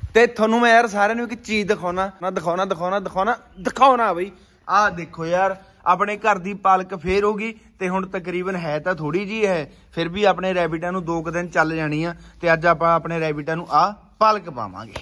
ਤੇ ਤੁਹਾਨੂੰ ਮੈਂ ਯਾਰ ਸਾਰਿਆਂ ਨੂੰ ਇੱਕ ਚੀਜ਼ ਦਿਖਾਉਣਾ ਬਈ। ਆਹ ਦੇਖੋ ਯਾਰ ਆਪਣੇ घर दी पालक फेर होगी ते हुण तकरीबन है तो थोड़ी जी है, फिर भी अपने रैबिटां नूं 2 दिन चल जानी आ। ते अज आपां अपने रैबिटां नूं आ पालक पावांगे,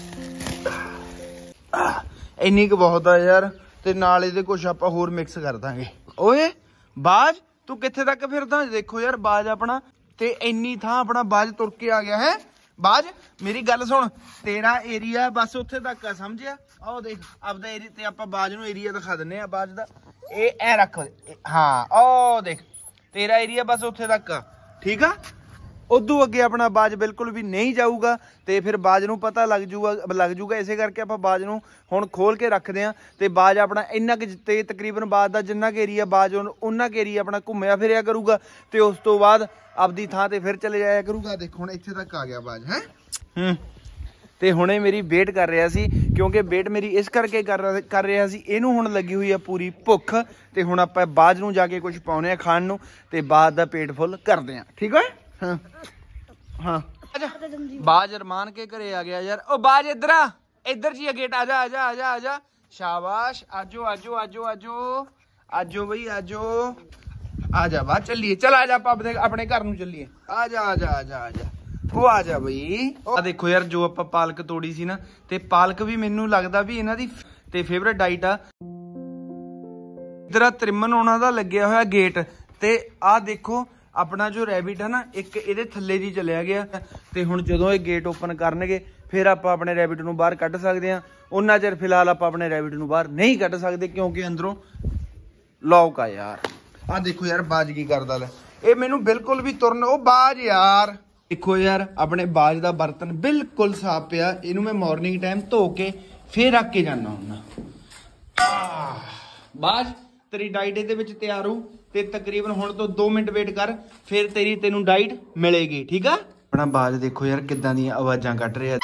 इन्नी क बहुत आ यार। ते नाल इहदे कुछ आपां होर मिक्स कर दांगे। ओए बाज तू कित्थे तक फिरदा? देखो यार बाज अपना ते इन्नी थां अपना बाज तुर के आ गया है। बाज मेरी गल सुन, तेरा एरिया बस उत्थे तक आ, समझिया? आओ देख आपदा एरिया ते आपां बाज नूं एरिया दिखा दिन्ने आ बाज दा। ए ऐ रख, हाँ ओ देख तेरा एरिया बस उत्थे तक आ, ठीक आ। उदू अगे अपना बाज बिल्कुल भी नहीं जाऊगा ते फिर बाज नूं पता लग जूगा। इसे करके आपां बाज नूं हुण खोल के रखदे आ ते बाज अपना इन्ना क ते तकरीबन बाज दा जिन्ना क एरिया बाज उन्ना क एरिया अपना घुम्मिया फिरिया करूगा ते उस तो बाद आपदी थां ते फिर चले जाया करूगा। देख हुण इत्थे तक आ गया बाज है। ते हुणे मेरी वेट कर रहा सी, क्योंकि वेट मेरी इस करके कर रहा सी, इहनूं हुण लगी हुई है पूरी भुख। ते हुण आपां बाज नूं जाके कुछ पाउने आ खाण नूं ते बाज दा पेट फुल करदे आ, ठीक है? हाँ हाँ बाज अरमान के घरे आ गया यार। ओ बाज इधर आ, इधर जी गेट आजा आजा आजा आजा, शाबाश आजो आजो आजो आजो आजो बई आजो, आजा बाज चलिए, चल आजा अपने घर नूं चलिए, आजा आजा आजा आजा ओ आजा बई। आ देखो यार जो आपां पालक तोड़ी सी ना, ते पालक भी मैनूं लगदा भी इन्हां दी ते फेवरेट डाइट आ। इधर त्रिमन उन्हां दा लग्गिया होया गेट ते आ देखो अपना जो रैबिट है ना एक इहदे थल्ले जी चलिया गया ते हुण जदों ये गेट ओपन करनगे फिर आपां अपने रैबिट नूं बाहर कढ सकदे आ। उन्ना चिर फिलहाल आपां अपने रैबिट नूं बाहर नहीं कढ सकदे क्योंकि अंदरों लॉक आ यार। आ देखो यार बाज की करदा ले, ये मैनूं बिल्कुल भी तुरन ओ बाज यार। देखो यार अपने बाज दा बर्तन बिल्कुल साफ पिया, इनू मैं मॉर्निंग टाइम धो के फिर रख के जाना हुन्ना। बाज तेरी डाइट इहदे विच तैयार हो ते तकरीबन हुण तो 2 मिनट वेट कर, फिर तेनू डाइट मिलेगी, ठीक है? अपना बाज देखो यार किदां दी आवाजां कढ रहा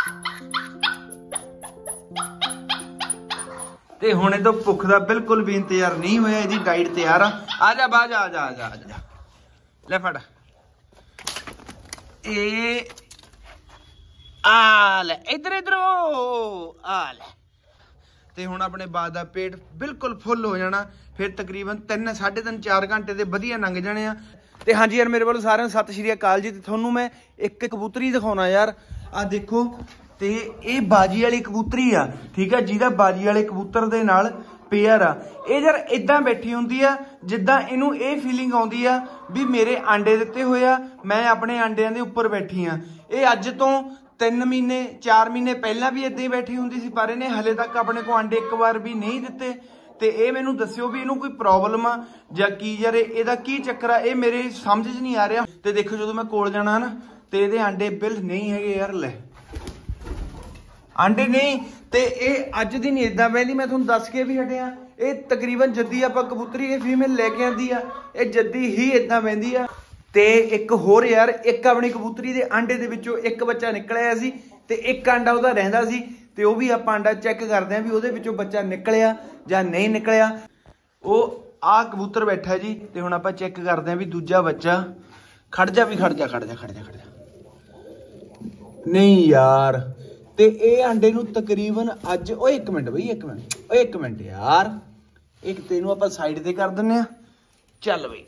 ते हुणे तो भुख दा बिल्कुल भी इंतजार नहीं होया, इहदी डाइट तैयार आ। आजा बाज आजा आजा आजा, ले फड़ ए आ ले इधर इधर आ ले। ते हुण अपने बाज दा पेट बिल्कुल फुल हो जाना, फिर तकरीबन 3 साढ़े 3 4 घंटे दे वधिया लंघ जाने आ। ते हाँ जी यार मेरे वालों सारिਆਂ ਨੂੰ सत श्री अकाल जी। ते थोनू मैं एक कबूतरी दिखाउणा यार। आ देखो ते ये बाजी वाली कबूतरी आ, ठीक है, जिहदा बाजी वाले कबूतर दे नाल पेयर आ। ये यार इदां बैठी हुंदी आ जिद्दां इनू ये फीलिंग आउंदी आ भी मेरे आंडे दित्ते होए आ, मैं अपने आंडियां दे उपर बैठी आ। ये अज तो 3 महीने 4 महीने पहला भी इदां ही बैठी हुंदी सी, पर इहने हले तक अपने को आंडे एक बार भी नहीं दित्ते। ते ये मैनू दस्सिओ भी इनू कोई प्रॉब्लम आ जां की यार इहदा की चक्कर आ, ये मेरे समझ च नहीं आ रहा। ते देखो जदों मैं कोल जाना ना ते इहदे आंडे बिल नहीं हैगे यार, ले आंडे नहीं। ते ये अज दी नहीं इदां पहली मैं तुहानूं दस के भी हटिया, ये तकरीबन जद्दी आपां कबूतरी ये फीमेल लैके आंदी आ, ये जद्दी ही इदां बहिंदी आ। ते एक होर यार एक अपनी कबूतरी दे आंडे दे विचों एक बच्चा निकलिया सी ते एक आंडा उहदा रहिंदा सी, ते वो भी आपां आंडा चैक करदे आ भी उहदे विचों बच्चा निकलिया जां नहीं निकलिया। वो आ कबूतर बैठा जी ते हुण आपां चैक करदे आ भी दूजा बच्चा खड़ जा भी खड़ जा खड़ जा खड़ जा खड़ जा, नहीं यार। ते ये आंडे नूं तकरीबन अज ओ एक मिनट बई एक मिनट ओ एक मिनट यार, एक तेनू आपां साइड ते कर दिंने आ, चल बई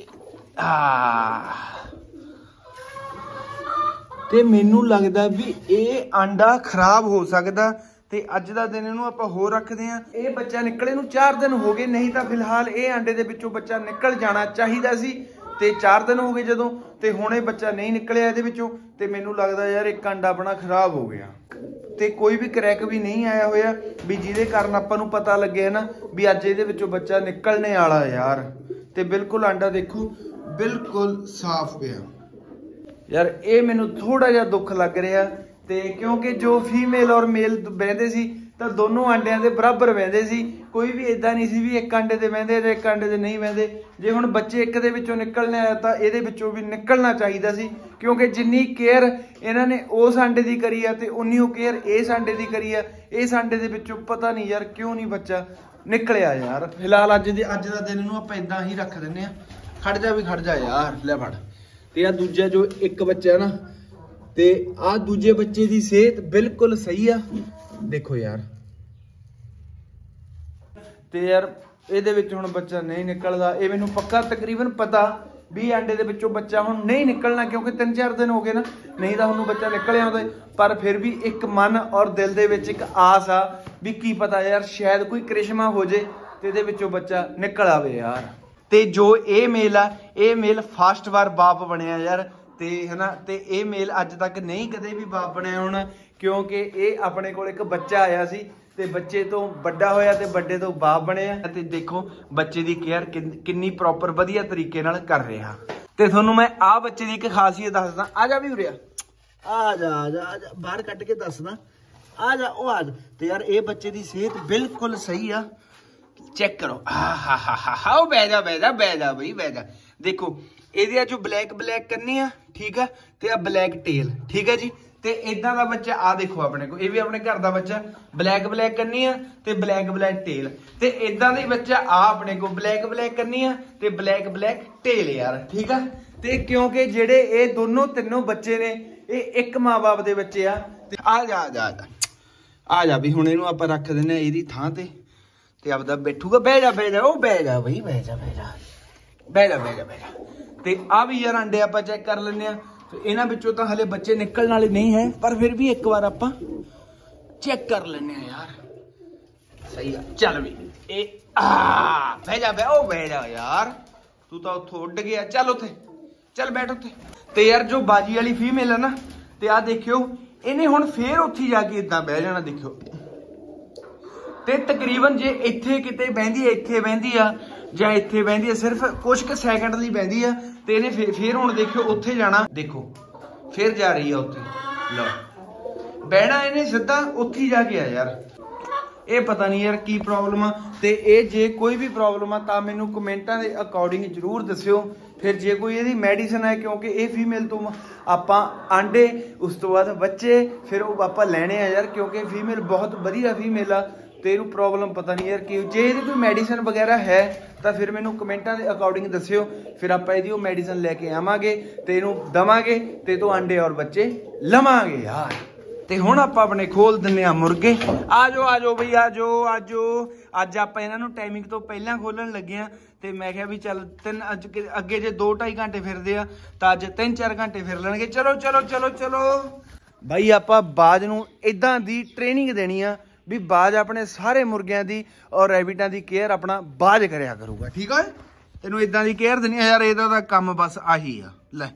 ते मैनू लगदा भी ये आंडा खराब हो सकदा ते अज दा दिन इहनूं आपां होर रखदे आ। ये बच्चा निकले नूं 4 दिन हो गए, नहीं तां फिलहाल ये आंडे दे विचों बच्चा निकल जाना चाहीदा सी ते 4 दिन हो गए जदों, ते हुण बच्चा नहीं निकलिया इहदे विचों। ते मैनू लगदा यार एक आंडा अपना खराब हो गया ते कोई भी क्रैक भी नहीं आया होया भी जिहदे कारण आपां नूं पता लगे ना भी अज इहदे विचों बच्चा निकलने वाला यार। ते बिल्कुल आंडा देखो बिल्कुल साफ पिया यार। ये मैनू थोड़ा जिहा दुख लग रहा ते क्योंकि जो फीमेल और मेल बहिंदे सी तां दोनों आंडियां दे बराबर बहिंदे सी, कोई भी इदां नहीं सी भी एक आंडे ते बहिंदे ते एक आंडे ते नहीं बहिंदे। जे हुण बच्चे एक दे विचों निकलने आया तां इहदे विचों भी निकलना चाहिदा सी, क्योंकि जिन्नी केयर इन्हां ने उस आंडे दी करी आ ते उन्नी ओ केयर इस आंडे दी करी आ। इस आंडे दे विचों पता नहीं यार क्यों नहीं बच्चा निकलिया यार। फिलहाल अज दा दिन इहनूं आपां इदां ही रख दिंने आ। खड़ जा भी खड़ जा यार, ले फड़। ते आ दूजा जो एक बच्चा है ना ਤੇ ਆ ਦੂਜੇ ਬੱਚੇ ਦੀ ਸਿਹਤ ਬਿਲਕੁਲ ਸਹੀ ਆ, ਦੇਖੋ ਯਾਰ। ਤੇ ਯਾਰ ਇਹਦੇ ਵਿੱਚ ਹੁਣ ਬੱਚਾ ਨਹੀਂ ਨਿਕਲਦਾ, ਇਹ ਮੈਨੂੰ ਪੱਕਾ ਤਕਰੀਬਨ ਪਤਾ ਵੀ ਅੰਡੇ ਦੇ ਵਿੱਚੋਂ ਬੱਚਾ ਹੁਣ ਨਹੀਂ ਨਿਕਲਣਾ, ਕਿਉਂਕਿ 3-4 ਦਿਨ ਹੋ ਗਏ ਨਾ, ਨਹੀਂ ਤਾਂ ਉਹਨੂੰ ਬੱਚਾ ਨਿਕਲ ਆਉਂਦਾ। ਪਰ ਫਿਰ ਵੀ ਇੱਕ ਮਨ ਔਰ ਦਿਲ ਦੇ ਵਿੱਚ ਇੱਕ ਆਸ ਆ ਵੀ ਕੀ ਪਤਾ ਯਾਰ ਸ਼ਾਇਦ ਕੋਈ ਕ੍ਰਿਸ਼ਮਾ ਹੋ ਜੇ ਤੇ ਇਹਦੇ ਵਿੱਚੋਂ ਬੱਚਾ ਨਿਕਲ ਆਵੇ ਯਾਰ। ਤੇ ਜੋ ਇਹ ਮੇਲ ਆ, ਇਹ ਮੇਲ ਫਸਟ ਵਾਰ ਬਾਪ ਬਣਿਆ ਯਾਰ, ਤੇ ਹਨਾ, ਤੇ ਇਹ ਮੇਲ ਅੱਜ ਤੱਕ ਨਹੀਂ ਕਦੇ ਵੀ ਬਾਪ ਬਣਿਆ ਹੋਣਾ, ਕਿਉਂਕਿ ਇਹ ਆਪਣੇ ਕੋਲ ਇੱਕ ਬੱਚਾ ਆਇਆ ਸੀ ਤੇ ਬੱਚੇ ਤੋਂ ਵੱਡਾ ਹੋਇਆ ਤੇ ਵੱਡੇ ਤੋਂ ਬਾਪ ਬਣਿਆ। ਤੇ ਦੇਖੋ ਬੱਚੇ ਦੀ ਕੇਅਰ ਕਿੰਨੀ ਪ੍ਰੋਪਰ ਵਧੀਆ ਤਰੀਕੇ ਨਾਲ ਕਰ ਰਿਹਾ। ਤੇ ਤੁਹਾਨੂੰ ਮੈਂ ਆਹ ਬੱਚੇ ਦੀ ਇੱਕ ਖਾਸੀਅਤ ਦੱਸਦਾ। ਆ ਜਾ ਵੀ ਉਰਿਆ, ਆ ਜਾ ਆ ਜਾ ਬਾਹਰ ਕੱਢ ਕੇ ਦੱਸਦਾ, ਆ ਜਾ ਉਹ ਆ ਜਾ। ਤੇ ਯਾਰ ਇਹ ਬੱਚੇ ਦੀ ਸਿਹਤ ਬਿਲਕੁਲ ਸਹੀ ਆ, ਚੈੱਕ ਕਰੋ। ਹਾ ਉਹ ਬਹਿ ਜਾ ਬਹਿ ਜਾ ਬਹਿ ਜਾ ਬਈ ਬਹਿ ਜਾ। ਦੇਖੋ ਇਹਦੇ ਆ ਜੋ ਬਲੈਕ ਕੰਨੀ ਆ, ਠੀਕ ਆ, ਤੇ ਆ ਬਲੈਕ ਟੇਲ, ਠੀਕ ਹੈ ਜੀ। ਤੇ ਇਦਾਂ ਦਾ ਬੱਚਾ ਆ ਦੇਖੋ ਆਪਣੇ ਕੋਲ, ਇਹ ਵੀ ਆਪਣੇ ਘਰ ਦਾ ਬੱਚਾ, ਬਲੈਕ ਕੰਨੀ ਆ ਤੇ ਬਲੈਕ ਟੇਲ। ਤੇ ਇਦਾਂ ਦਾ ਹੀ ਬੱਚਾ ਆ ਆਪਣੇ ਕੋਲ, ਬਲੈਕ ਕੰਨੀ ਆ ਤੇ ਬਲੈਕ ਟੇਲ ਯਾਰ, ਠੀਕ ਆ। ਤੇ ਕਿਉਂਕਿ ਜਿਹੜੇ ਇਹ ਦੋਨੋਂ ਤਿੰਨੋਂ ਬੱਚੇ ਨੇ ਇਹ ਇੱਕ ਮਾਂ-ਬਾਪ ਦੇ ਬੱਚੇ ਆ। ਤੇ ਆ ਜਾ ਆ ਜਾ ਆ ਜਾ ਵੀ ਹੁਣ ਇਹਨੂੰ ਆਪਾਂ ਰੱਖ ਦਿੰਨੇ ਆ ਇਹਦੀ ਥਾਂ ਤੇ ਆਪਦਾ ਬੈਠੂਗਾ। ਬਹਿ ਜਾ ਉਹ ਬਹਿ ਜਾ ਬਈ ਬਹਿ ਜਾ। ਤੇ ਆ ਵੀ ਯਾਰ ਅੰਡੇ ਆਪਾਂ ਚੈੱਕ ਕਰ ਲੈਂਦੇ ਆ। ਇਹਨਾਂ ਵਿੱਚੋਂ ਤਾਂ ਹਲੇ ਬੱਚੇ ਨਿਕਲਣ ਵਾਲੇ ਨਹੀਂ ਹੈ, ਪਰ ਫਿਰ ਵੀ ਇੱਕ ਵਾਰ ਆਪਾਂ ਚੈੱਕ ਕਰ ਲੈਂਦੇ ਆ ਯਾਰ। ਸਹੀ ਆ, ਚੱਲ ਵੀ ਇਹ ਬਹਿ ਜਾ ਯਾਰ, ਤੂੰ ਤਾਂ ਉੱਥੋਂ ਉੱਡ ਗਿਆ। ਚੱਲ ਉੱਥੇ ਚੱਲ ਬੈਠ ਉੱਥੇ। ਤੇ ਯਾਰ ਜੋ ਬਾਜੀ ਵਾਲੀ ਫੀਮੇਲ ਆ ਨਾ, ਤੇ ਆ ਦੇਖਿਓ ਇਹਨੇ ਹੁਣ ਫੇਰ ਉੱਥੇ ਜਾ ਕੇ ਇਦਾਂ ਬਹਿ ਜਾਣਾ, ਦੇਖਿਓ। ਤੇ ਤਕਰੀਬਨ ਜੇ ਇੱਥੇ ਕਿਤੇ ਬਹਿੰਦੀ, ਇੱਥੇ ਬਹਿੰਦੀ ਆ ਜਾਂ ਇੱਥੇ ਬਹਿੰਦੀ ਆ, ਸਿਰਫ ਕੁਝ ਕੁ ਸੈਕਿੰਡ ਲਈ ਬਹਿੰਦੀ ਆ। ਤੇ ਇਹਨੇ ਫੇਰ ਹੁਣ ਦੇਖਿਓ ਉੱਥੇ ਜਾਣਾ, ਦੇਖੋ ਫੇਰ ਜਾ ਰਹੀ ਆ ਉੱਥੇ। ਲਓ ਬਹਿਣਾ ਇਹਨੇ ਸਿੱਧਾ ਉੱਥੇ ਜਾ ਕੇ ਆ ਯਾਰ। ਇਹ ਪਤਾ ਨਹੀਂ ਯਾਰ ਕੀ ਪ੍ਰੋਬਲਮ ਆ। ਤੇ ਇਹ ਜੇ ਕੋਈ ਵੀ ਪ੍ਰੋਬਲਮ ਆ ਤਾਂ ਮੈਨੂੰ ਕਮੈਂਟਾਂ ਦੇ ਅਕੋਰਡਿੰਗ ਜ਼ਰੂਰ ਦੱਸਿਓ। ਫਿਰ ਜੇ ਕੋਈ ਇਹਦੀ ਮੈਡੀਸਨ ਹੈ, ਕਿਉਂਕਿ ਇਹ ਫੀਮੇਲ ਤੋਂ ਆਪਾਂ ਆਂਡੇ, ਉਸ ਤੋਂ ਬਾਅਦ ਬੱਚੇ, ਫਿਰ ਉਹ ਆਪਾਂ ਲੈਣੇ ਆ ਯਾਰ, ਕਿਉਂਕਿ ਫੀਮੇਲ ਬਹੁਤ ਵਧੀਆ ਫੀਮੇਲ ਆ। ਤੇ ਇਹਨੂੰ ਪ੍ਰੋਬਲਮ ਪਤਾ ਨਹੀਂ ਯਾਰ ਕਿ ਜੇ ਇਹਦੀ ਕੋਈ ਮੈਡੀਸਨ ਵਗੈਰਾ ਹੈ ਤਾਂ ਫਿਰ ਮੈਨੂੰ ਕਮੈਂਟਾਂ ਦੇ ਅਕੋਰਡਿੰਗ ਦੱਸਿਓ। ਫਿਰ ਆਪਾਂ ਇਹਦੀ ਉਹ ਮੈਡੀਸਨ ਲੈ ਕੇ ਆਵਾਂਗੇ ਤੇ ਇਹਨੂੰ ਦਵਾਂਗੇ ਤੇ ਤੋਂ ਆਂਡੇ ਔਰ ਬੱਚੇ ਲਵਾਂਗੇ ਯਾਰ। ਤੇ ਹੁਣ ਆਪਾਂ ਆਪਣੇ ਖੋਲ ਦਿੰਨੇ ਆ ਮੁਰਗੇ। ਆ ਜਾਓ ਬਈ ਆ ਜਾਓ। ਅੱਜ ਆਪਾਂ ਇਹਨਾਂ ਨੂੰ ਟਾਈਮਿੰਗ ਤੋਂ ਪਹਿਲਾਂ ਖੋਲਣ ਲੱਗੇ ਆ। ਤੇ ਮੈਂ ਕਿਹਾ ਵੀ ਚੱਲ ਅੱਗੇ ਜੇ 2-2.5 ਘੰਟੇ ਫਿਰਦੇ ਆ ਤਾਂ ਅੱਜ 3-4 ਘੰਟੇ ਫਿਰ ਲੈਣਗੇ। ਚਲੋ ਬਾਈ ਆਪਾਂ ਬਾਜ ਨੂੰ ਇਦਾਂ ਦੀ ਟ੍ਰੇਨਿੰਗ ਦੇਣੀ ਆ ਵੀ ਬਾਜ ਆਪਣੇ ਸਾਰੇ ਮੁਰਗਿਆਂ ਦੀ ਔਰ ਰੈਬਿਟਾਂ ਦੀ ਕੇਅਰ ਆਪਣਾ ਬਾਜ ਕਰਿਆ ਕਰੂਗਾ, ਠੀਕ ਆ। ਇਹਨੂੰ ਇਦਾਂ ਦੀ ਕੇਅਰ ਦੇਣੀ ਆ ਯਾਰ, ਇਹਦਾ ਤਾਂ ਕੰਮ ਬਸ ਆਹੀ ਆ। ਲੈ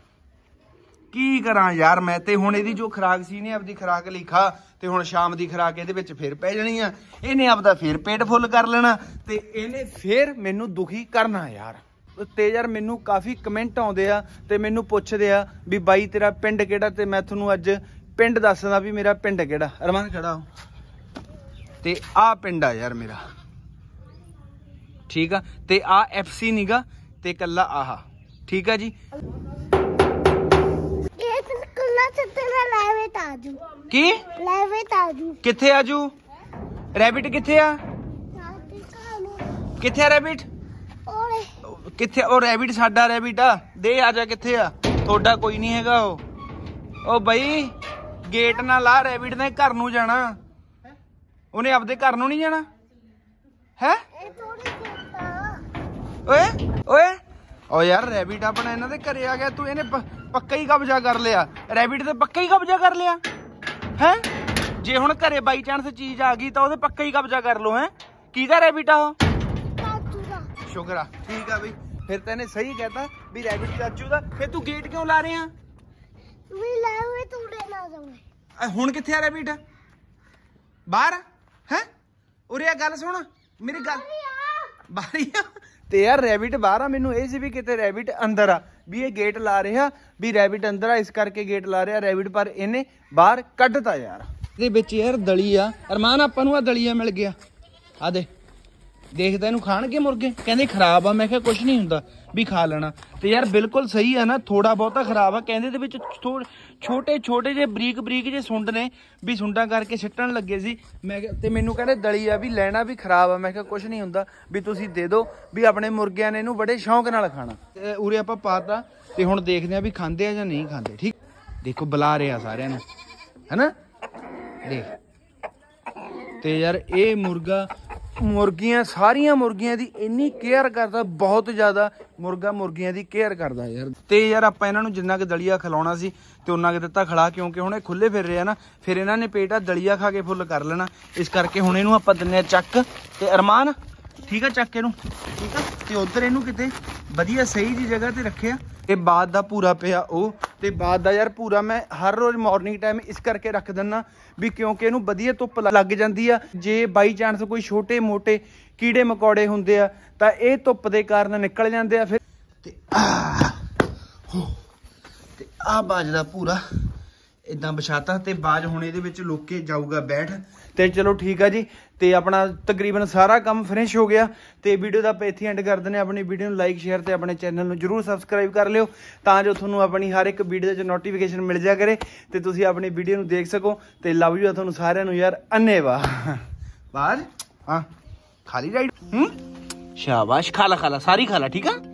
ਕੀ ਕਰਾਂ ਯਾਰ ਮੈਂ। ਤੇ ਹੁਣ ਇਹਦੀ ਜੋ ਖੁਰਾਕ ਸੀ, ਇਹਨੇ ਆਪਦੀ ਖੁਰਾਕ ਲਈ ਖਾ, ਤੇ ਹੁਣ ਸ਼ਾਮ ਦੀ ਖੁਰਾਕ ਇਹਦੇ ਵਿੱਚ ਫੇਰ ਪੈ ਜਾਣੀ ਆ। ਇਹਨੇ ਆਪਦਾ ਫੇਰ ਪੇਟ ਫੁੱਲ ਕਰ ਲੈਣਾ ਤੇ ਇਹਨੇ ਫੇਰ ਮੈਨੂੰ ਦੁਖੀ ਕਰਨਾ ਯਾਰ। ਤੇ ਯਾਰ ਮੈਨੂੰ ਕਾਫੀ ਕਮੈਂਟ ਆਉਂਦੇ ਆ ਤੇ ਮੈਨੂੰ ਪੁੱਛਦੇ ਆ ਵੀ ਬਾਈ ਤੇਰਾ ਪਿੰਡ ਕਿਹੜਾ, ਤੇ ਮੈਂ ਤੁਹਾਨੂੰ ਅੱਜ ਪਿੰਡ ਦੱਸਦਾ ਵੀ ਮੇਰਾ ਪਿੰਡ ਕਿਹੜਾ। ਅਰਮਾਨ ਖੜਾ ਹੋ। ਤੇ ਆ ਪਿੰਡ ਆ ਯਾਰ ਮੇਰਾ, ਠੀਕ ਆ। ਤੇ ਆ FC ਨੀਗਾ ਤੇ ਕੱਲਾ ਆਹ, ਠੀਕ ਆ ਜੀ। ਕੀ ਕਿੱਥੇ ਆਜੂ? ਰੈਬਿਟ ਕਿੱਥੇ ਆ? ਕਿੱਥੇ ਆ ਰੈਬਿਟ? ਕਿੱਥੇ? ਉਹ ਰੈਬਿਟ ਸਾਡਾ ਰੈਬਿਟ ਆ, ਦੇ ਆ ਜਾ। ਕਿੱਥੇ ਆ? ਤੁਹਾਡਾ ਕੋਈ ਨਹੀਂ ਹੈਗਾ ਉਹ ਬਈ ਗੇਟ ਨਾ ਲਾ, ਰੈਬਿਟ ਨੇ ਘਰ ਨੂੰ ਜਾਣਾ, ਉਹਨੇ ਆਪਦੇ ਘਰ ਨੂੰ ਨਹੀਂ ਜਾਣਾ ਹੈ। ਓਏ ਓ ਯਾਰ ਰੈਬਿਟ ਆਪਣਾ ਇਹਨਾਂ ਦੇ ਘਰੇ ਆ ਗਿਆ, ਤੂੰ ਇਹਨੇ ਪੱਕਾ ਹੀ ਕਬਜ਼ਾ ਕਰ ਲਿਆ। ਰੈਬਿਟ ਤੇ ਪੱਕਾ ਹੀ ਕਬਜ਼ਾ ਕਰ ਲਿਆ ਹੈ। ਜੇ ਹੁਣ ਘਰੇ ਬਾਈ ਚਾਂਸ ਚੀਜ਼ ਆ ਗਈ ਤਾਂ ਉਹਦੇ ਪੱਕਾ ਹੀ ਕਬਜ਼ਾ ਕਰ ਲੋ ਹੈ। ਕਿਹਦਾ ਰੈਬਿਟ ਆ ਉਹ? ਸ਼ੁਕਰ ਆ, ਠੀਕ ਆ ਬਈ। ਫਿਰ ਤੈਨੇ ਸਹੀ ਕਹਿਤਾ ਵੀ ਰੈਬਿਟ ਚਾਚੂ ਦਾ। ਫਿਰ ਤੂੰ ਗੇਟ ਕਿਉਂ ਲਾ ਰਿਹਾ? ਹੁਣ ਕਿੱਥੇ ਆ ਰੈਬਿਟ? ਬਾਹਰ ਹੈ? ਉਰੇ ਆ, ਗੱਲ ਸੁਣ ਮੇਰੀ ਗੱਲ। ਬਾਹਰ ਆ ਤੇ ਯਾਰ ਰੈਬਿਟ ਬਾਹਰ ਆ। ਮੈਨੂੰ ਇਹ ਸੀ ਵੀ ਕਿਤੇ ਰੈਬਿਟ ਅੰਦਰ ਆ, ਵੀ ਇਹ ਗੇਟ ਲਾ ਰਿਹਾ ਵੀ ਰੈਬਿਟ ਅੰਦਰ ਆ, ਇਸ ਕਰਕੇ ਗੇਟ ਲਾ ਰਿਹਾ ਰੈਬਿਟ। ਪਰ ਇਹਨੇ ਬਾਹਰ ਕੱਢਤਾ ਯਾਰ। ਇਹਦੇ ਵਿੱਚ ਯਾਰ ਦਲੀ ਆ। ਅਰਮਾਨ ਆਪਾਂ ਨੂੰ ਆ ਦਲੀਆ ਮਿਲ ਗਿਆ, ਆ ਦੇ ਦੇਖਦਾ ਇਹਨੂੰ ਖਾਣਗੇ ਮੁਰਗੇ। ਕਹਿੰਦੇ ਖਰਾਬ ਆ, ਮੈਂ ਕਿਹਾ ਕੁਛ ਨਹੀਂ ਹੁੰਦਾ ਵੀ ਖਾ ਲੈਣਾ। ਤੇ ਯਾਰ ਬਿਲਕੁਲ ਸਹੀ ਆ ਨਾ, ਥੋੜਾ ਬਹੁਤਾ ਖਰਾਬ ਆ। ਕਹਿੰਦੇ ਦੇ ਵਿੱਚ ਛੋਟੇ ਜਿਹੇ ਬਰੀਕ ਜੇ ਸੁੰਡ ਨੇ, ਵੀ ਸੁੰਡਾਂ ਕਰਕੇ ਸਿੱਟਣ ਲੱਗੇ ਸੀ। ਮੈਂ ਤੇ ਮੈਨੂੰ ਕਹਿੰਦੇ ਦਲੀ ਆ ਵੀ ਲੈਣਾ ਵੀ ਖਰਾਬ ਆ। ਮੈਂ ਕਿਹਾ ਕੁਛ ਨਹੀਂ ਹੁੰਦਾ ਵੀ ਤੁਸੀਂ ਦੇ ਦਿਓ, ਵੀ ਆਪਣੇ ਮੁਰਗਿਆਂ ਨੇ ਇਹਨੂੰ ਬੜੇ ਸ਼ੌਂਕ ਨਾਲ ਖਾਣਾ। ਤੇ ਉਰੇ ਆਪਾਂ ਪਾਤਾ ਤੇ ਹੁਣ ਦੇਖਦੇ ਆ ਵੀ ਖਾਂਦੇ ਆ ਜਾਂ ਨਹੀਂ ਖਾਂਦੇ, ਠੀਕ। ਦੇਖੋ ਬੁਲਾ ਰਿਹਾ ਸਾਰਿਆਂ ਨੂੰ ਹੈਨਾ। ਦੇਖ ਤੇ ਯਾਰ ਇਹ ਮੁਰਗਾ ਮੁਰਗੀਆਂ ਸਾਰੀਆਂ ਮੁਰਗੀਆਂ ਦੀ ਇੰਨੀ ਕੇਅਰ ਕਰਦਾ, ਬਹੁਤ ਜ਼ਿਆਦਾ ਮੁਰਗਾ ਮੁਰਗੀਆਂ ਦੀ ਕੇਅਰ ਕਰਦਾ ਯਾਰ। ਤੇ ਯਾਰ ਆਪਾਂ ਇਹਨਾਂ ਨੂੰ ਜਿੰਨਾ ਕੁ ਦਲੀਆ ਖਿਲਾਉਣਾ ਸੀ ਤੇ ਉਹਨਾਂ ਕੁ ਦਿੱਤਾ ਖਿਲਾ, ਕਿਉਂਕਿ ਹੁਣ ਇਹ ਖੁੱਲੇ ਫਿਰ ਰਹੇ ਆ ਨਾ, ਫਿਰ ਇਹਨਾਂ ਨੇ ਪੇਟ ਆ ਦਲੀਆ ਖਾ ਕੇ ਫੁੱਲ ਕਰ ਲੈਣਾ। ਇਸ ਕਰਕੇ ਹੁਣ ਇਹਨੂੰ ਆਪਾਂ ਦਿੰਨੇ ਆ ਚੱਕ। ਤੇ ਅਰਮਾਨ ਠੀਕ ਆ ਚੱਕ ਇਹਨੂੰ, ਠੀਕ ਆ। ਤੇ ਉਧਰ ਇਹਨੂੰ ਕਿਤੇ ਵਧੀਆ ਸਹੀ ਜੀ ਜਗ੍ਹਾ ਤੇ ਰੱਖਿਆ। ਤੇ ਬਾਦ ਦਾ ਪੂਰਾ ਪਿਆ ਉਹ, ਤੇ ਬਾਦ ਦਾ ਯਾਰ ਪੂਰਾ ਮੈਂ ਹਰ ਰੋਜ਼ ਮਾਰਨਿੰਗ ਟਾਈਮ ਇਸ ਕਰਕੇ ਰੱਖ ਦਿੰਦਾ ਵੀ ਕਿਉਂਕਿ ਇਹਨੂੰ ਵਧੀਆ ਧੁੱਪ ਲੱਗ ਜਾਂਦੀ ਆ। ਜੇ ਬਾਈ ਚਾਂਸ ਕੋਈ ਛੋਟੇ ਮੋਟੇ ਕੀੜੇ ਮਕੌੜੇ ਹੁੰਦੇ ਆ ਤਾਂ ਇਹ ਧੁੱਪ ਦੇ ਕਾਰਨ ਨਿਕਲ ਜਾਂਦੇ ਆ। ਫਿਰ ਤੇ ਆ ਬਾਜ ਦਾ ਪੂਰਾ ਇਦਾਂ ਵਿਛਾਤਾ ਤੇ ਬਾਜ ਹੁਣ ਇਹਦੇ ਵਿੱਚ ਲੋਕੇ ਜਾਊਗਾ ਬੈਠ। ਤੇ ਚਲੋ ਠੀਕ ਆ ਜੀ, ਤੇ ਆਪਣਾ ਤਕਰੀਬਨ ਸਾਰਾ ਕੰਮ ਫਿਨਿਸ਼ ਹੋ ਗਿਆ। ਤੇ ਵੀਡੀਓ ਦਾ ਆਪਾਂ ਇੱਥੇ ਐਂਡ ਕਰ ਦਿੰਦੇ ਹਾਂ। ਆਪਣੀ ਵੀਡੀਓ ਨੂੰ ਲਾਈਕ ਸ਼ੇਅਰ ਤੇ ਆਪਣੇ ਚੈਨਲ ਨੂੰ ਜਰੂਰ ਸਬਸਕ੍ਰਾਈਬ ਕਰ ਲਿਓ, ਤਾਂ ਜੋ ਤੁਹਾਨੂੰ ਆਪਣੀ ਹਰ ਇੱਕ ਵੀਡੀਓ 'ਚ ਨੋਟੀਫਿਕੇਸ਼ਨ ਮਿਲ ਜਾ ਕਰੇ ਤੇ ਤੁਸੀਂ ਆਪਣੀ ਵੀਡੀਓ ਨੂੰ ਦੇਖ ਸਕੋ। ਤੇ ਲਵ ਯੂ ਆ ਤੁਹਾਨੂੰ ਸਾਰਿਆਂ ਨੂੰ ਯਾਰ, ਅੰਨੇਵਾਹ। ਬਾਜ ਹਾਂ ਖਾਲੀ ਰਾਈਡ, ਸ਼ਾਬਾਸ਼, ਖਾ ਲਾ ਸਾਰੀ ਖਾ ਲਾ, ਠੀਕ ਆ।